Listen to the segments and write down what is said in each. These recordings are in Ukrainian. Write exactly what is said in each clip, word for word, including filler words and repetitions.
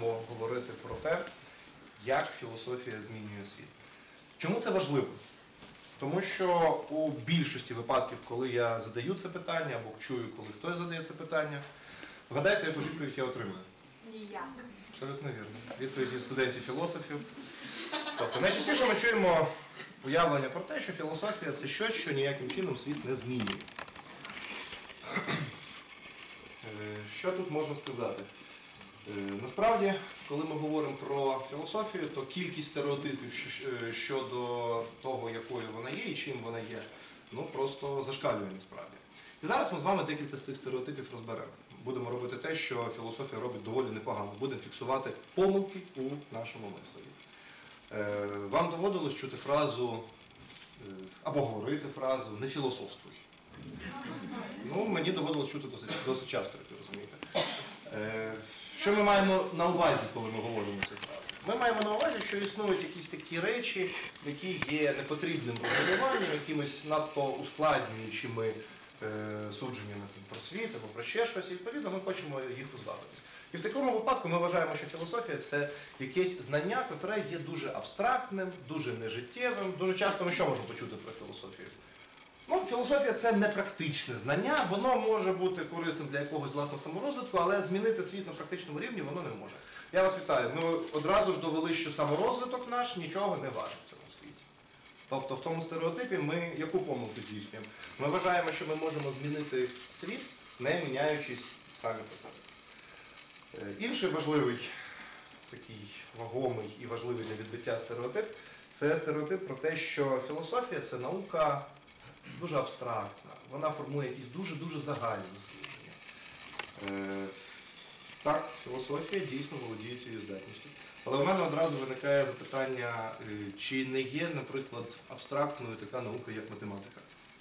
будемо говорити про те, як філософія змінює світ. Чому це важливо? Тому що у більшості випадків, коли я задаю це питання, або чую, коли хтось задає це питання, вгадайте, яку відповідь я отримую? Ніяк. Абсолютно вірно. Відповідь від студентів-філософів. Тобто, найчастіше ми чуємо уявлення про те, що філософія – це щось, що ніяким чином світ не змінює. Що тут можна сказати? Насправді, коли ми говоримо про філософію, то кількість стереотипів щодо того, якою вона є і чим вона є, ну просто зашкалює насправді. І зараз ми з вами декілька з цих стереотипів розберемо. Будемо робити те, що філософія робить доволі непогано. Будемо фіксувати помилки у нашому мисленні. Вам доводилось чути фразу, або говорити фразу «не філософствуй». Ну, мені доводилось чути досить, досить часто, як ви розумієте. Що ми маємо на увазі, коли ми говоримо цю фразу? Ми маємо на увазі, що існують якісь такі речі, які є непотрібним розумінням, якимось надто ускладнюючими е, судженнями про світ або про ще щось, і відповідно ми хочемо їх позбавитись. І в такому випадку ми вважаємо, що філософія – це якесь знання, яке є дуже абстрактним, дуже нежиттєвим. Дуже часто ми що можемо почути про філософію? Ну, філософія – це непрактичне знання, воно може бути корисним для якогось власного саморозвитку, але змінити світ на практичному рівні воно не може. Я вас вітаю. Ми одразу ж довели, що саморозвиток наш нічого не важить в цьому світі. Тобто в тому стереотипі ми яку помилку здійснюємо? Ми вважаємо, що ми можемо змінити світ, не міняючись самі по собі. Інший важливий, такий вагомий і важливий для відбиття стереотип – це стереотип про те, що філософія – це наука дуже абстрактна, вона формує якісь дуже-дуже загальні дослідження. Е, так, філософія дійсно володіє цією здатністю. Але у мене одразу виникає запитання, чи не є, наприклад, абстрактною така наука, як математика?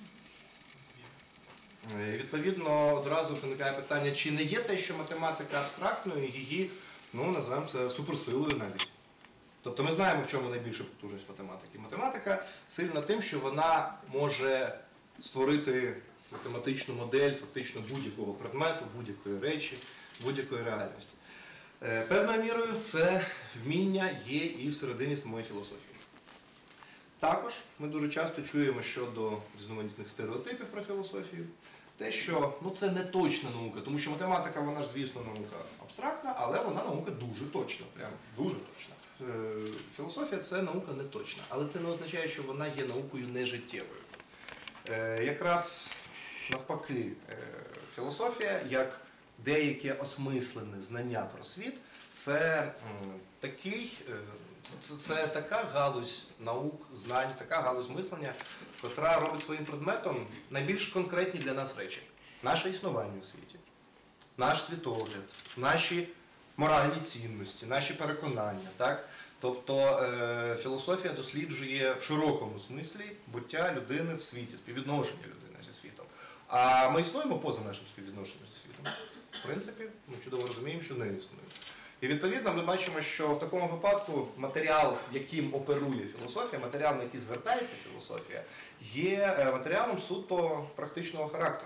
Е, відповідно, одразу виникає питання, чи не є те, що математика абстрактною, її, ну, називаємо це суперсилою навіть. Тобто ми знаємо, в чому найбільша потужність математики. Математика сильна тим, що вона може створити математичну модель фактично будь-якого предмету, будь-якої речі, будь-якої реальності. Певною мірою це вміння є і всередині самої філософії. Також ми дуже часто чуємо щодо різноманітних стереотипів про філософію, те, що ну, це не точна наука, тому що математика, вона ж, звісно, наука абстрактна, але вона наука дуже точна, прям дуже точна. Філософія – це наука не точна, але це не означає, що вона є наукою нежиттєвою. Якраз навпаки, філософія, як деяке осмислене знання про світ, це, такий, це, це така галузь наук, знань, така галузь мислення, яка робить своїм предметом найбільш конкретні для нас речі. Наше існування у світі, наш світогляд, наші моральні цінності, наші переконання. Так? Тобто е, філософія досліджує в широкому смислі буття людини в світі, співвідношення людини зі світом. А ми існуємо поза нашим співвідношенням зі світом. В принципі, ми чудово розуміємо, що не існуємо. І відповідно ми бачимо, що в такому випадку матеріал, яким оперує філософія, матеріал, на який звертається філософія, є матеріалом суто практичного характеру.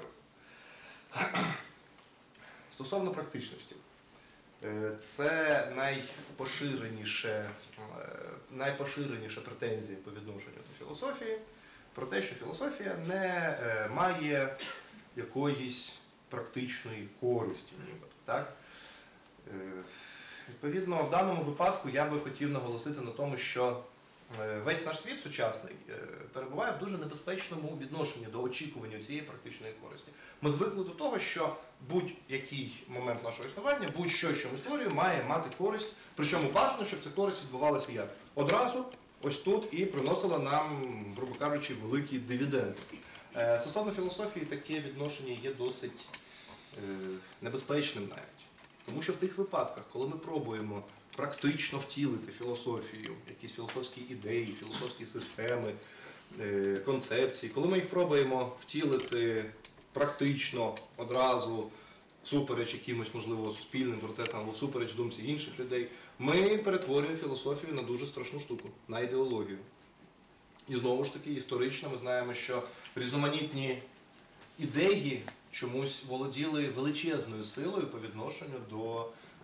Стосовно практичності. Це найпоширеніша, найпоширеніша претензія по відношенню до філософії, про те, що філософія не має якоїсь практичної користі, нібито. Так? Відповідно, в даному випадку я би хотів наголосити на тому, що весь наш світ сучасний перебуває в дуже небезпечному відношенні до очікування цієї практичної користі. Ми звикли до того, що будь-який момент нашого існування, будь-що, що ми створюємо, має мати користь, причому бажано, щоб ця користь відбувалася як? Одразу, ось тут, і приносила нам, грубо кажучи, великі дивіденди. Стосовно філософії, таке відношення є досить небезпечним навіть. Тому що в тих випадках, коли ми пробуємо практично втілити філософію, якісь філософські ідеї, філософські системи, концепції, коли ми їх пробуємо втілити практично одразу, всупереч якимось, можливо, суспільним процесам або всупереч думці інших людей, ми перетворюємо філософію на дуже страшну штуку, на ідеологію. І знову ж таки, історично ми знаємо, що різноманітні ідеї чомусь володіли величезною силою по відношенню до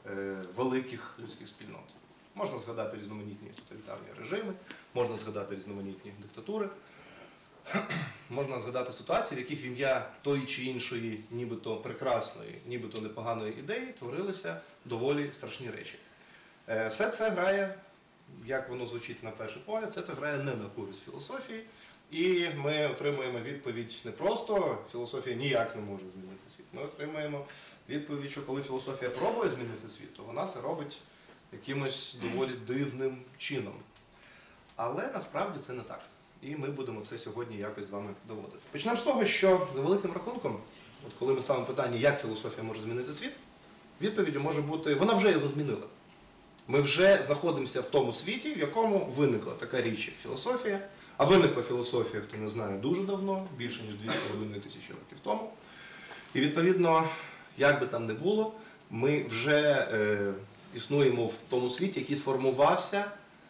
великих людських спільнот. Можна згадати різноманітні тоталітарні режими, можна згадати різноманітні диктатури, можна згадати ситуації, в яких в ім'я тої чи іншої, нібито прекрасної, нібито непоганої ідеї творилися доволі страшні речі. Все це грає, як воно звучить на перший погляд, все це грає не на користь філософії. І ми отримуємо відповідь не просто «філософія ніяк не може змінити світ». Ми отримуємо відповідь, що коли філософія пробує змінити світ, то вона це робить якимось доволі дивним чином. Але насправді це не так. І ми будемо це сьогодні якось з вами доводити. Почнемо з того, що за великим рахунком, от коли ми ставимо питання, як філософія може змінити світ, відповіддю може бути, вона вже його змінила. Ми вже знаходимося в тому світі, в якому виникла така річ, як філософія. А виникла філософія, хто не знає, дуже давно, більше ніж дві з половиною тисячі років тому. І відповідно, як би там не було, ми вже е, існуємо в тому світі, який сформувався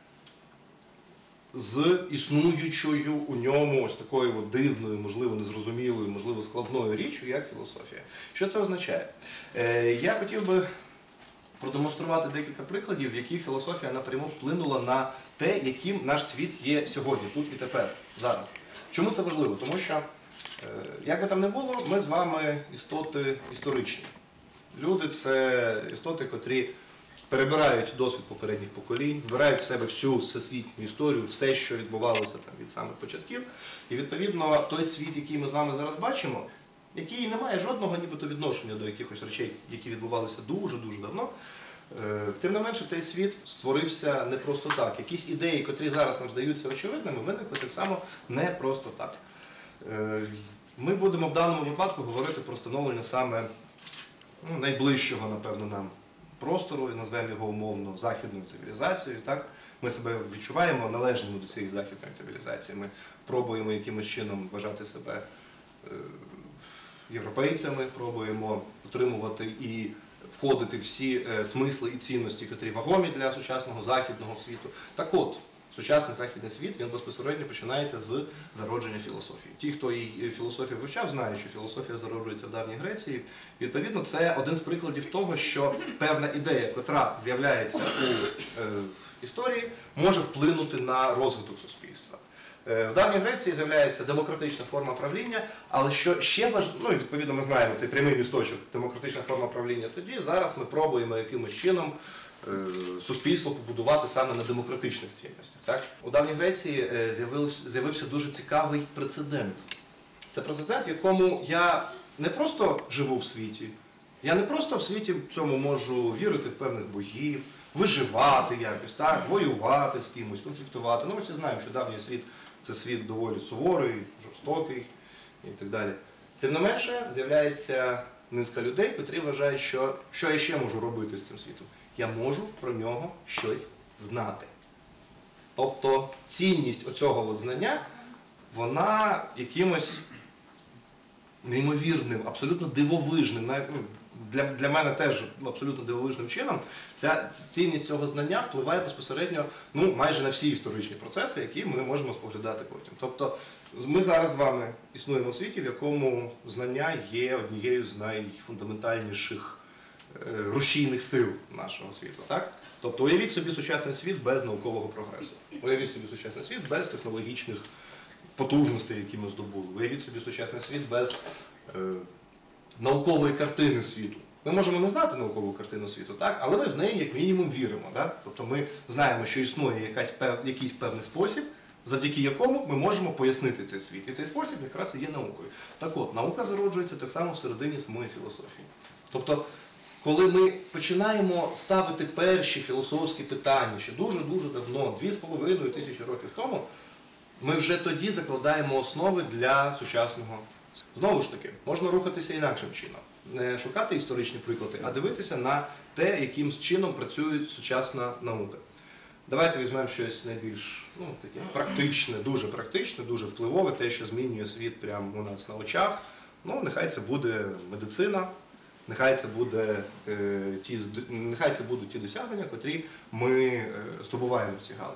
з існуючою у ньому ось такою от дивною, можливо, незрозумілою, можливо, складною річчю, як філософія. Що це означає? Е, я хотів би продемонструвати декілька прикладів, в яких філософія напряму вплинула на те, яким наш світ є сьогодні, тут і тепер, зараз. Чому це важливо? Тому що, як би там не було, ми з вами істоти історичні. Люди – це істоти, котрі перебирають досвід попередніх поколінь, вбирають в себе всю всесвітню історію, все, що відбувалося там від самих початків. І, відповідно, той світ, який ми з вами зараз бачимо, який не має жодного нібито відношення до якихось речей, які відбувалися дуже-дуже давно. Тим не менше, цей світ створився не просто так. Якісь ідеї, котрі зараз нам здаються очевидними, виникли так само не просто так. Ми будемо в даному випадку говорити про становлення саме ну, найближчого, напевно, нам простору, і назвемо його умовно західною цивілізацією. Так? Ми себе відчуваємо належними до цієї західної цивілізації. Ми пробуємо якимось чином вважати себе європейцями, пробуємо отримувати і входити в всі смисли і цінності, які вагомі для сучасного західного світу. Так от, сучасний західний світ, він безпосередньо починається з зародження філософії. Ті, хто її філософію вивчав, знають, що філософія зароджується в давній Греції. Відповідно, це один з прикладів того, що певна ідея, котра з'являється у е, історії, може вплинути на розвиток суспільства. В давній Греції з'являється демократична форма правління, але що ще важливо, ну і відповідно ми знаємо цей прямий місточок, демократична форма правління, тоді зараз ми пробуємо якимось чином е, суспільство побудувати саме на демократичних цінностях. Так? У давній Греції е, з'явився, з'явився дуже цікавий прецедент. Це прецедент, в якому я не просто живу в світі, я не просто в світі цьому можу вірити в певних богів, виживати якось, так? Воювати з кимось, конфліктувати. Ну ми всі знаємо, що давній світ це світ доволі суворий, жорстокий і так далі. Тим не менше, з'являється низка людей, котрі вважають, що що я ще можу робити з цим світом. Я можу про нього щось знати. Тобто цінність оцього от знання, вона якимось неймовірним, абсолютно дивовижним, для, для мене теж абсолютно дивовижним чином, ця цінність цього знання впливає безпосередньо ну, майже на всі історичні процеси, які ми можемо споглядати потім. Тобто ми зараз з вами існуємо в світі, в якому знання є однією з найфундаментальніших е, рушійних сил нашого світу. Так? Тобто уявіть собі сучасний світ без наукового прогресу. Уявіть собі сучасний світ без технологічних потужностей, які ми здобули. Уявіть собі сучасний світ без е, наукової картини світу. Ми можемо не знати наукову картину світу, так? Але ми в неї як мінімум віримо. Так? Тобто ми знаємо, що існує якась пев... якийсь певний спосіб, завдяки якому ми можемо пояснити цей світ. І цей спосіб якраз і є наукою. Так от, наука зароджується так само всередині самої філософії. Тобто, коли ми починаємо ставити перші філософські питання, ще дуже-дуже давно, дві з половиною тисячі років тому, ми вже тоді закладаємо основи для сучасного. Знову ж таки, можна рухатися інакшим чином. Не шукати історичні приклади, а дивитися на те, яким чином працює сучасна наука. Давайте візьмемо щось найбільш ну, таке практичне, дуже практичне, дуже впливове, те, що змінює світ прямо у нас на очах. Ну, нехай це буде медицина, нехай це, буде, е, ті, нехай це будуть ті досягнення, котрі ми е, здобуваємо в цій галузі.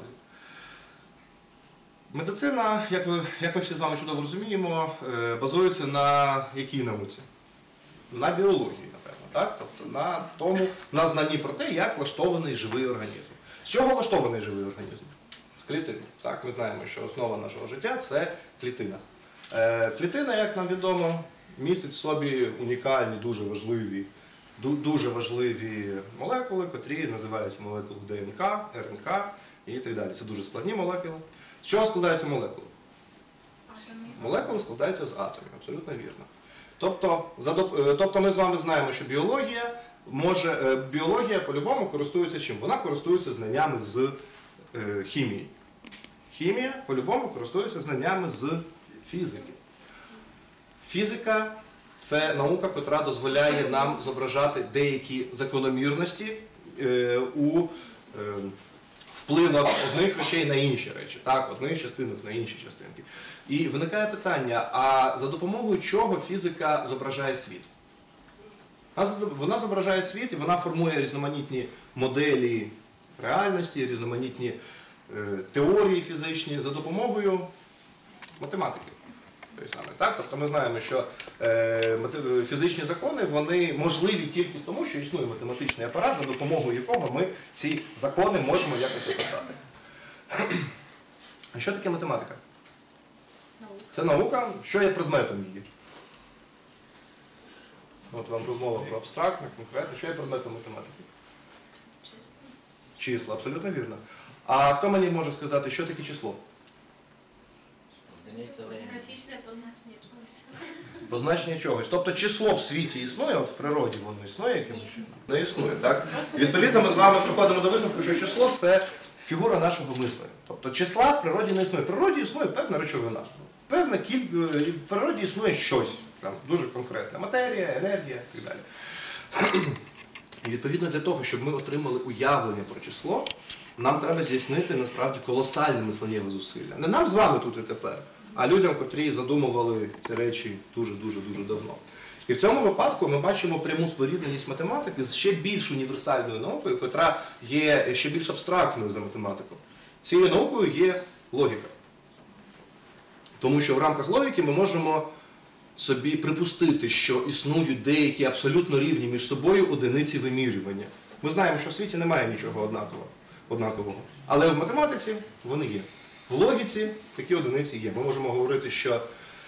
Медицина, як, ви, як ми всі з вами чудово розуміємо, базується на якій науці? На біології, напевно. так? Тобто на тому, на знанні про те, як влаштований живий організм. З чого влаштований живий організм? З клітин. Так, ми знаємо, що основа нашого життя – це клітина. Е, клітина, як нам відомо, містить в собі унікальні, дуже важливі, дуже важливі молекули, котрі називаються молекули ДНК, РНК і так далі. Це дуже складні молекули. З чого складаються молекули? Молекули складаються з атомів, абсолютно вірно. Тобто, за, тобто ми з вами знаємо, що біологія може, біологія по-любому користується чим? Вона користується знаннями з е, хімії. Хімія по-любому користується знаннями з фізики. Фізика – це наука, яка дозволяє нам зображати деякі закономірності е, у е, впливах одних речей на інші речі, так, одних частинок на інші частинки. І виникає питання, а за допомогою чого фізика зображає світ? Вона зображає світ і вона формує різноманітні моделі реальності, різноманітні е, теорії фізичні за допомогою математики. Так? Тобто ми знаємо, що е, фізичні закони вони можливі тільки тому, що існує математичний апарат, за допомогою якого ми ці закони можемо якось описати. А що таке математика? Це наука, що є предметом її. От вам розмова про абстрактне, конкретне. Що є предметом математики? Числа, абсолютно вірно. А хто мені може сказати, що таке число? Графічне позначення чогось. Позначення чогось. Тобто число в світі існує, от в природі воно існує якимось чином? Не існує, так? Відповідно, ми з вами приходимо до висновку, що число – це фігура нашого мислення. Тобто числа в природі не існує. В природі існує певна речовина. Певна кількість, в природі існує щось, там, дуже конкретне. Матерія, енергія і так далі. І відповідно для того, щоб ми отримали уявлення про число, нам треба здійснити насправді колосальне мисленнєве зусилля. Не нам з вами тут і тепер, а людям, котрі задумували ці речі дуже-дуже-дуже давно. І в цьому випадку ми бачимо пряму спорідненість математики з ще більш універсальною наукою, яка є ще більш абстрактною за математику. Цією наукою є логіка. Тому що в рамках логіки ми можемо собі припустити, що існують деякі абсолютно рівні між собою одиниці вимірювання. Ми знаємо, що в світі немає нічого однакового. однакового. Але в математиці вони є. В логіці такі одиниці є. Ми можемо говорити, що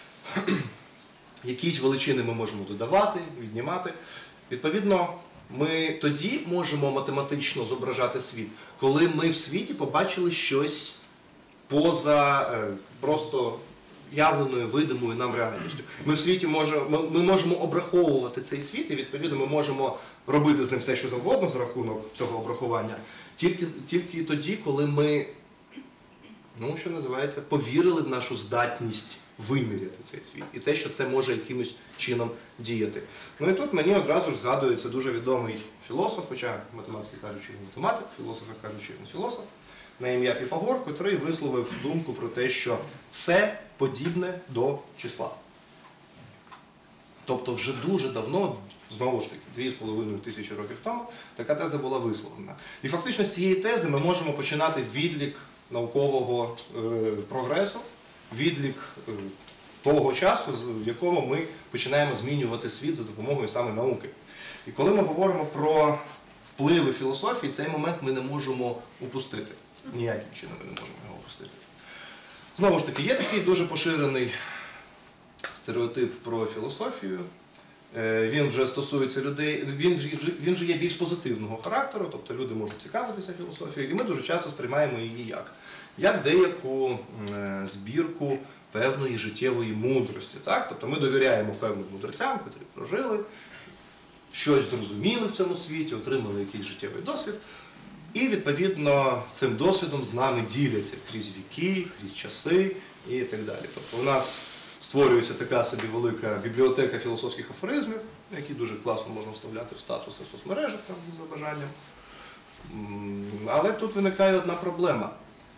якісь величини ми можемо додавати, віднімати. Відповідно, ми тоді можемо математично зображати світ, коли ми в світі побачили щось поза е, просто явленою, видимою нам реальністю. Ми в світі можемо, ми можемо обраховувати цей світ, і відповідно ми можемо робити з ним все, що завгодно за рахунок цього обрахування, тільки, тільки тоді, коли ми, ну, що називається, повірили в нашу здатність виміряти цей світ. І те, що це може якимось чином діяти. Ну і тут мені одразу ж згадується дуже відомий філософ, хоча математики кажуть, що він математик, філософи кажуть, що він філософ, на ім'я Піфагор, котрий висловив думку про те, що все подібне до числа. Тобто вже дуже давно, знову ж таки, дві з половиною тисячі років тому, така теза була висловлена. І фактично з цієї тези ми можемо починати відлік наукового е, прогресу, відлік е, того часу, в якому ми починаємо змінювати світ за допомогою саме науки. І коли ми говоримо про впливи філософії, цей момент ми не можемо упустити. Ніяким чином ми не можемо його опустити. Знову ж таки, є такий дуже поширений стереотип про філософію. Він вже стосується людей, він вже, він вже є більш позитивного характеру, тобто люди можуть цікавитися філософією, і ми дуже часто сприймаємо її як? Як деяку збірку певної життєвої мудрості. Так? Тобто ми довіряємо певним мудрецям, які прожили, щось зрозуміли в цьому світі, отримали якийсь життєвий досвід. І, відповідно, цим досвідом з нами діляться крізь віки, крізь часи і так далі. Тобто у нас створюється така собі велика бібліотека філософських афоризмів, які дуже класно можна вставляти в статуси в соцмережах там, за бажанням. Але тут виникає одна проблема.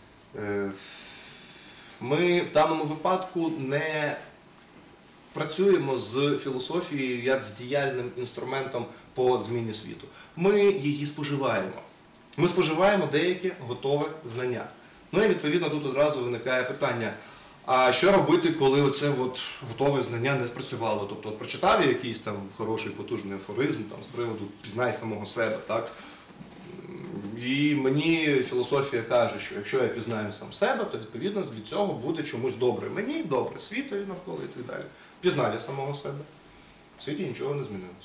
Ми в даному випадку не працюємо з філософією як з діяльним інструментом по зміні світу. Ми її споживаємо. Ми споживаємо деякі готове знання. Ну і відповідно тут одразу виникає питання, А що робити, коли оце от готове знання не спрацювало? Тобто от прочитав я якийсь там хороший потужний афоризм там, з приводу «пізнай самого себе», так? І мені філософія каже, що якщо я пізнаю сам себе, то відповідно від цього буде чомусь добре мені, добре світові навколо і так далі. Пізнав я самого себе. В світі нічого не змінилося.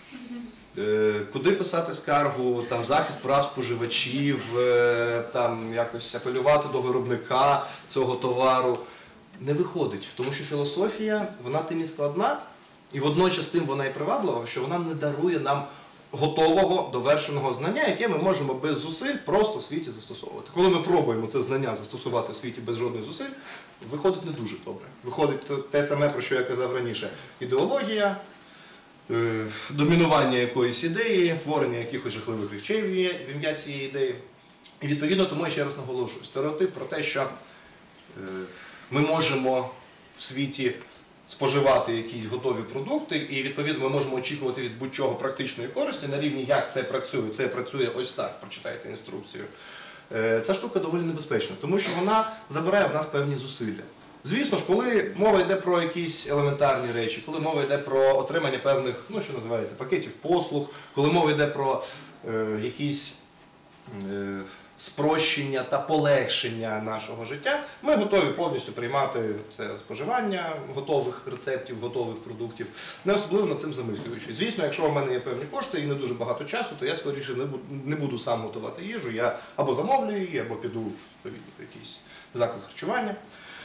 Е, Куди писати скаргу, там, захист прав споживачів, е, там, якось апелювати до виробника цього товару? Не виходить, тому що філософія, вона тим і складна, і водночас тим вона і приваблива, що вона не дарує нам готового, довершеного знання, яке ми можемо без зусиль просто в світі застосовувати. Коли ми пробуємо це знання застосувати в світі без жодних зусиль, виходить не дуже добре. Виходить те саме, про що я казав раніше. Ідеологія, е, домінування якоїсь ідеї, творення якихось жахливих речей в ім'я цієї ідеї. І відповідно тому я ще раз наголошую. Стереотип про те, що е, ми можемо в світі споживати якісь готові продукти, і відповідно ми можемо очікувати від будь-чого практичної користі на рівні, як це працює. Це працює ось так, прочитайте інструкцію. Ця штука доволі небезпечна, тому що вона забирає в нас певні зусилля. Звісно ж, коли мова йде про якісь елементарні речі, коли мова йде про отримання певних, ну що називається, пакетів послуг, коли мова йде про е, якісь е, спрощення та полегшення нашого життя, ми готові повністю приймати це споживання готових рецептів, готових продуктів, не особливо над цим замислюючись. Звісно, якщо у мене є певні кошти і не дуже багато часу, то я скоріше не буду, не буду сам готувати їжу, я або замовлю її, або піду в якийсь заклад харчування.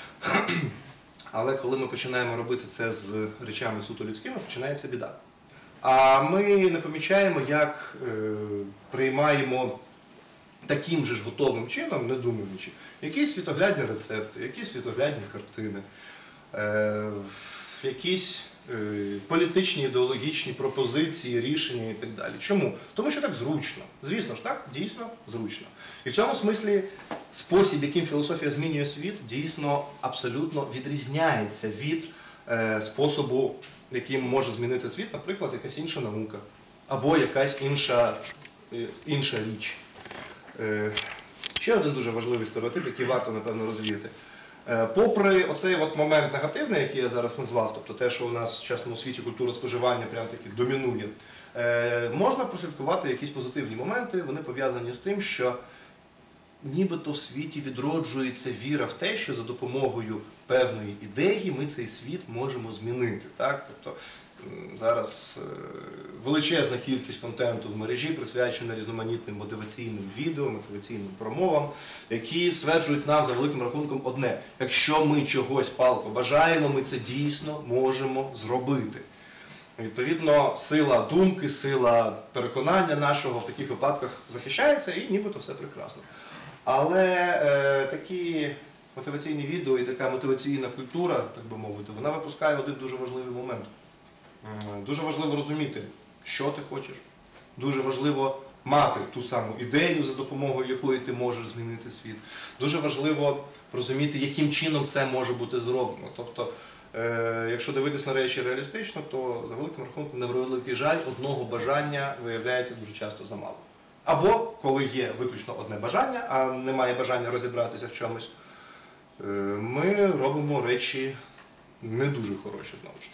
Але коли ми починаємо робити це з речами суто людськими, починається біда. А ми не помічаємо, як е, приймаємо таким же ж готовим чином, не думаючи, якісь світоглядні рецепти, якісь світоглядні картини, е, якісь е, політичні, ідеологічні пропозиції, рішення і так далі. Чому? Тому що так зручно. Звісно ж так, дійсно зручно. І в цьому смислі спосіб, яким філософія змінює світ, дійсно абсолютно відрізняється від е, способу, яким може змінити світ, наприклад, якась інша наука або якась інша, е, інша річ. Ще один дуже важливий стереотип, який варто, напевно, розвіяти. Попри оцей от момент негативний, який я зараз назвав, тобто те, що у нас в сучасному світі культура споживання прямо таки домінує, можна прослідкувати якісь позитивні моменти, вони пов'язані з тим, що нібито в світі відроджується віра в те, що за допомогою певної ідеї ми цей світ можемо змінити. Так? Тобто, зараз величезна кількість контенту в мережі присвячена різноманітним мотиваційним відео, мотиваційним промовам, які стверджують нам за великим рахунком одне. Якщо ми чогось палко бажаємо, ми це дійсно можемо зробити. Відповідно, сила думки, сила переконання нашого в таких випадках захищається і нібито все прекрасно. Але е, такі мотиваційні відео і така мотиваційна культура, так би мовити, вона випускає один дуже важливий момент. Дуже важливо розуміти, що ти хочеш. Дуже важливо мати ту саму ідею, за допомогою якої ти можеш змінити світ. Дуже важливо розуміти, яким чином це може бути зроблено. Тобто, е, якщо дивитись на речі реалістично, то за великим рахунком, на великий жаль, одного бажання виявляється дуже часто замало. Або, коли є виключно одне бажання, а немає бажання розібратися в чомусь, е, ми робимо речі не дуже хороші, знову ж таки.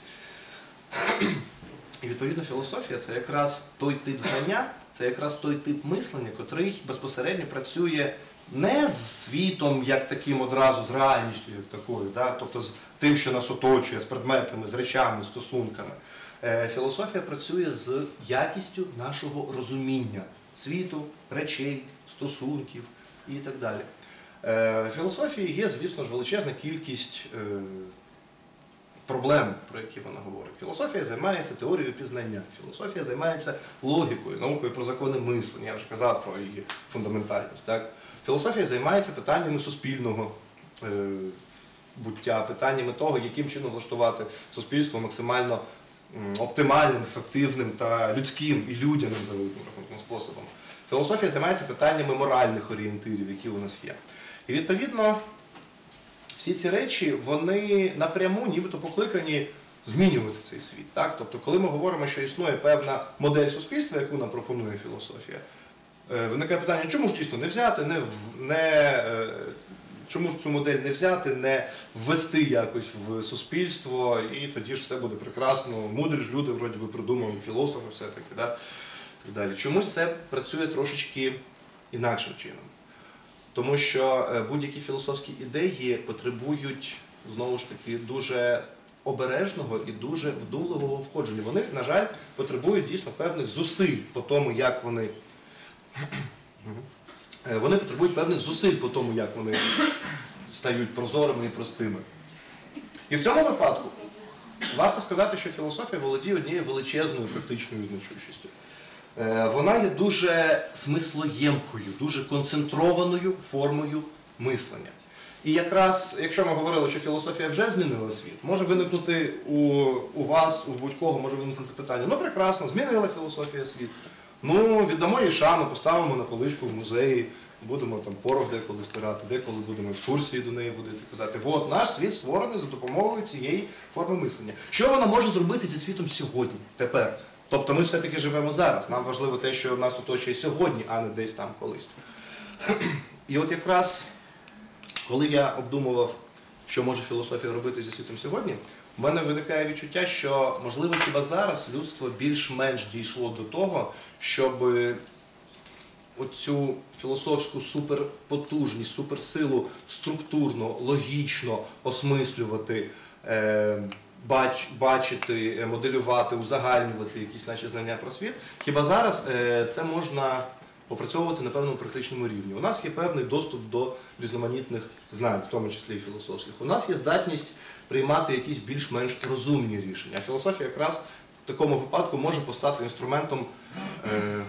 І відповідно філософія – це якраз той тип знання, це якраз той тип мислення, котрий безпосередньо працює не з світом, як таким одразу, з реальністю, як такою, да? Тобто з тим, що нас оточує, з предметами, з речами, стосунками. Е, філософія працює з якістю нашого розуміння світу, речей, стосунків і так далі. Е, в філософії є, звісно ж, величезна кількість е, проблем, про які вона говорить. Філософія займається теорією пізнання, філософія займається логікою, наукою про закони мислення, я вже казав про її фундаментальність. Так? Філософія займається питаннями суспільного е, буття, питаннями того, яким чином влаштувати суспільство максимально м, оптимальним, ефективним та людським і людяним за великим рахунком способом. Філософія займається питаннями моральних орієнтирів, які у нас є. І відповідно, всі ці речі, вони напряму нібито покликані змінювати цей світ. Так? Тобто, коли ми говоримо, що існує певна модель суспільства, яку нам пропонує філософія, виникає питання, чому ж дійсно не взяти, не, не чому ж цю модель не взяти, не ввести якось в суспільство, і тоді ж все буде прекрасно. Мудрі ж люди, вроді би, придумали, філософи все-таки, да? Так далі. Чомусь це працює трошечки інакшим чином. Тому що будь-які філософські ідеї потребують, знову ж таки, дуже обережного і дуже вдумливого входження. Вони, на жаль, потребують дійсно певних зусиль по тому, як вони... Вони потребують певних зусиль по тому, як вони стають прозорими і простими. І в цьому випадку варто сказати, що філософія володіє однією величезною практичною значущістю. Вона є дуже смислоємкою, дуже концентрованою формою мислення. І якраз, якщо ми говорили, що філософія вже змінила світ, може виникнути у, у вас, у будь-кого, може виникнути питання: ну прекрасно, змінила філософія світ. Ну, віддамо їй шану, поставимо на поличку в музеї, будемо там порох деколи стирати, деколи будемо екскурсії до неї водити, казати: от, наш світ створений за допомогою цієї форми мислення. Що вона може зробити зі світом сьогодні, тепер? Тобто ми все-таки живемо зараз, нам важливо те, що нас оточує сьогодні, а не десь там колись. І от якраз, коли я обдумував, що може філософія робити зі світом сьогодні, в мене виникає відчуття, що, можливо, хіба зараз людство більш-менш дійшло до того, щоб оцю філософську суперпотужність, суперсилу структурно, логічно осмислювати, е, бач, бачити, моделювати, узагальнювати якісь наші знання про світ. Хіба зараз е, це можна опрацьовувати на певному практичному рівні. У нас є певний доступ до різноманітних знань, в тому числі і філософських. У нас є здатність приймати якісь більш-менш розумні рішення. А філософія якраз в такому випадку може постати інструментом, е,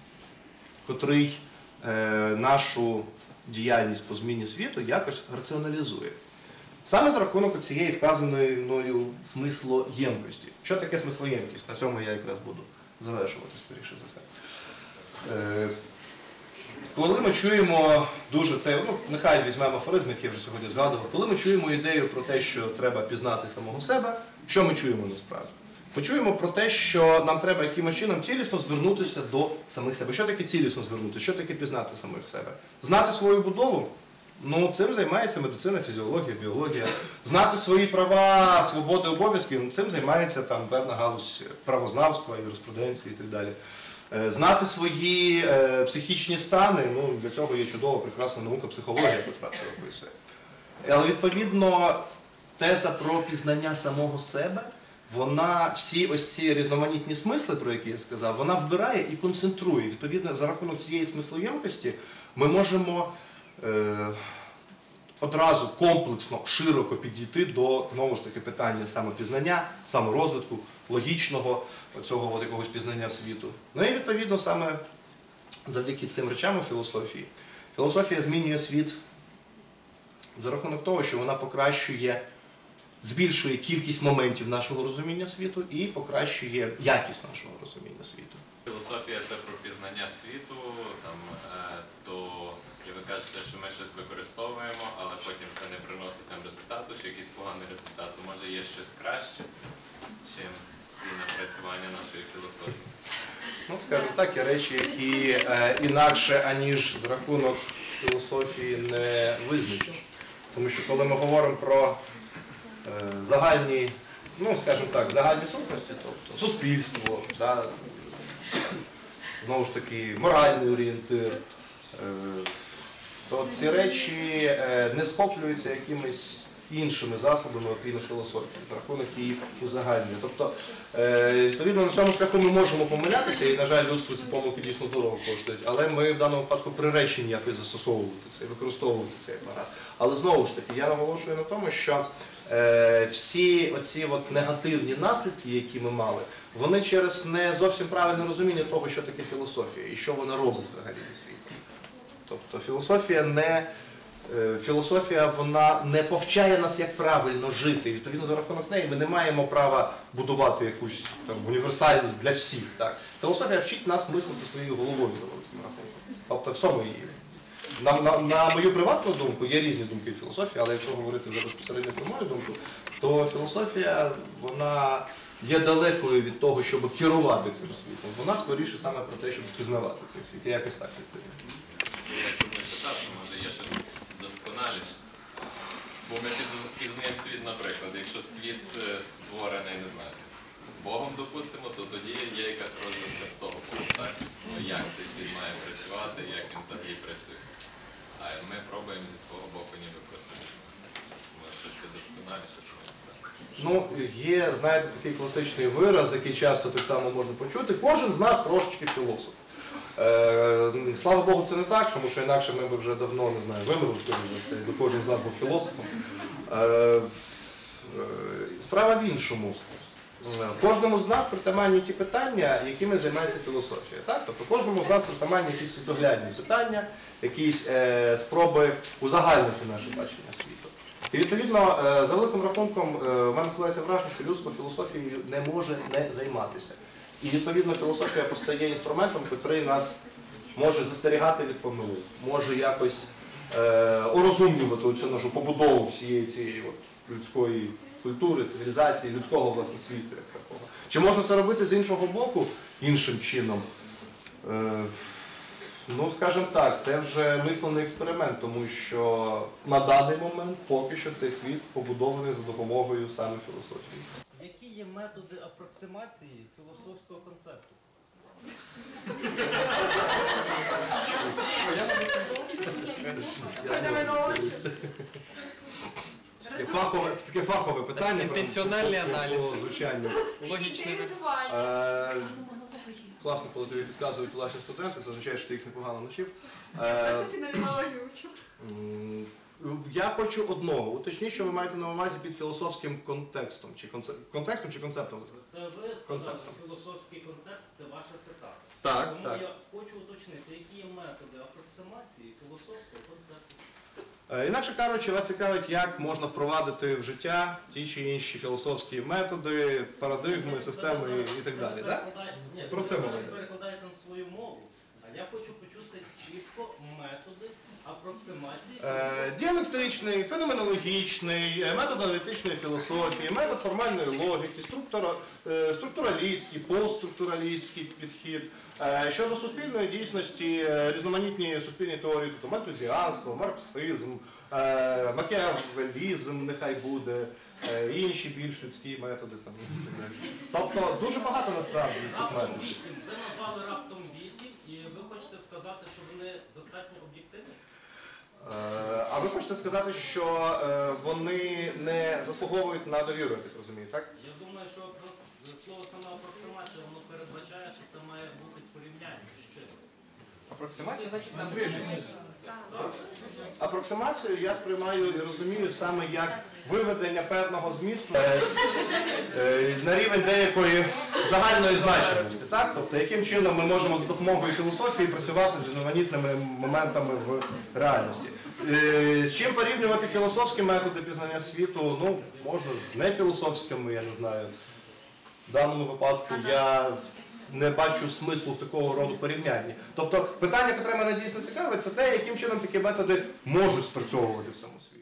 котрий е, нашу діяльність по зміні світу якось раціоналізує. Саме за рахунок цієї вказаної мною смислоємкості. Що таке смислоємкість? На цьому я якраз буду завершувати, скоріше за все. Е, коли ми чуємо дуже це, ну, нехай візьмемо афоризм, який я вже сьогодні згадував, коли ми чуємо ідею про те, що треба пізнати самого себе, що ми чуємо насправді? Ми чуємо про те, що нам треба якимось чином цілісно звернутися до самих себе. Що таке цілісно звернутися? Що таке пізнати самих себе? Знати свою будову? Ну, цим займається медицина, фізіологія, біологія. Знати свої права, свободи, обов'язки, ну, цим займається там певна галузь правознавства, юриспруденції і так далі. Знати свої е, психічні стани, ну, для цього є чудова, прекрасна наука психологія, яка це описує. Але, відповідно, теза про пізнання самого себе, вона всі ось ці різноманітні смисли, про які я сказав, вона вбирає і концентрує. Відповідно, за рахунок цієї смислоємкості ми можемо е, одразу комплексно, широко підійти до, знову ж таки, питання самопізнання, саморозвитку, логічного цього от якогось пізнання світу. Ну і, відповідно, саме завдяки цим речам у філософії. Філософія змінює світ за рахунок того, що вона покращує, збільшує кількість моментів нашого розуміння світу і покращує якість нашого розуміння світу. Філософія – це про пізнання світу, там, е, то і ви кажете, що ми щось використовуємо, але потім це не приносить нам результату, чи якийсь поганий результат. То, може, є щось краще, чим ці напрацювання нашої філософії? Ну, скажімо так, є речі, які е, інакше, аніж за рахунок філософії, не визначені. Тому що коли ми говоримо про е, загальні, ну, скажімо так, загальні сутності, тобто суспільство, да, знову ж таки, моральний орієнтир, е, то ці речі е, не схоплюються якимись іншими засобами, окрім філософії, за рахунок її узагальнення. Тобто, е, відповідно, на цьому шляху ми можемо помилятися, і, на жаль, людство ці помилки дійсно дорого коштують, але ми в даному випадку приречені якось застосовувати це, використовувати цей апарат. Але, знову ж таки, я наголошую на тому, що е, всі оці от негативні наслідки, які ми мали, вони через не зовсім правильне розуміння того, що таке філософія і що вона робить взагалі зі світом. Тобто, філософія не... Філософія, вона не повчає нас, як правильно жити. Відповідно, за рахунок неї ми не маємо права будувати якусь там універсальність для всіх. Так? Філософія вчить нас мислити своєю головою, за великим рахунком. Тобто, всьому її. На, на, на мою приватну думку, є різні думки в філософії, але якщо говорити вже безпосередньо про мою думку, то філософія, вона є далекою від того, щоб керувати цим світом. Вона скоріше саме про те, щоб пізнавати цей світ. І якось так відповідає. Я тут не питав, що може є щось досконаліше. Бо ми піз- пізнаємо світ, наприклад, якщо світ е, створений, не знаю, Богом, допустимо, то тоді є якась розв'язка з того боку, так? Ну, як цей світ має працювати, як він взагалі працює. А ми пробуємо зі свого боку ніби просто може, щось досконаліше. що ми, так. Ну, є, знаєте, такий класичний вираз, який часто так само можна почути. Кожен з нас трошечки філософ. Е, слава Богу, це не так, тому що інакше ми б вже давно, не знаю, вимерли, бо кожен з нас був філософом. Е, е, справа в іншому. Кожному з нас притаманні ті питання, якими займається філософія. Так? Тобто кожному з нас притаманні якісь світоглядні питання, якісь е, спроби узагальнити наше бачення світу. І відповідно, е, за великим рахунком, е, в мене складається враження, що людство філософією не може не займатися. І відповідно філософія постає інструментом, який нас може застерігати від помилок, може якось е, урозумнювати цю нашу побудову всієї цієї от людської культури, цивілізації, людського власне світу як такого. Чи можна це робити з іншого боку, іншим чином? Е, ну, скажімо так, це вже мислений експеримент, тому що на даний момент поки що цей світ побудований за допомогою саме філософії. Які є методи апроксимації філософського концепту? Це таке фахове, це таке фахове питання. Інтенціональний по- по- аналіз. по звучанню. Логічний вид. Інтелектуальні. Е, Класно, коли тобі підказують власні студенти, це означає, що ти їх непогано навчив. Е, м, Я хочу одного. Уточніть, що ви маєте на увазі під філософським контекстом. Чи конце- контекстом чи концептом? ви сказали? Це ви сказали, Концептом. філософський концепт це ваша цитата. Так, Тому так. я хочу уточнити, які є методи апроксимації філософського концепту. Е, Інакше кажучи, вас цікавить, як можна впровадити в життя ті чи інші філософські методи, парадигми, системи і- і так далі. Так? Ні, Про це ви мова зараз йде. перекладаєте на свою мову, а я хочу почути чітко методи апроксимації. Е, Діалектичний, феноменологічний, е, метод аналітичної філософії, метод формальної логіки, структура, е, структуралістський, постструктуралістський підхід. Е, Щодо суспільної дійсності, е, різноманітні суспільні теорії, тобто мальтузіанство, марксизм, е, макіавелізм, нехай буде, е, інші більш людські методи. Там, і так далі. Тобто дуже багато насправді цих Раптом методів. вісім. Ви назвали раптом вісім, і ви хочете сказати, що вони достатньо об'єктивні? Е, А ви хочете сказати, що е, вони не заслуговують на довіру, я так розумію, так? Я думаю, що просто слово саме апроксимація, воно передбачає, що це має бути порівняння з чимось. Апроксимація значить наближення. Апроксимацію я сприймаю і розумію саме як виведення певного змісту е, е, на рівень деякої загальної значимості. Так? Тобто, яким чином ми можемо за допомогою філософії працювати з різноманітними моментами в реальності. Е, З чим порівнювати філософські методи пізнання світу? Ну, можна з нефілософськими, я не знаю. В даному випадку я не бачу смислу в такого роду порівнянні. Тобто питання, яке мене дійсно цікавить, це те, яким чином такі методи можуть спрацьовувати в цьому світі.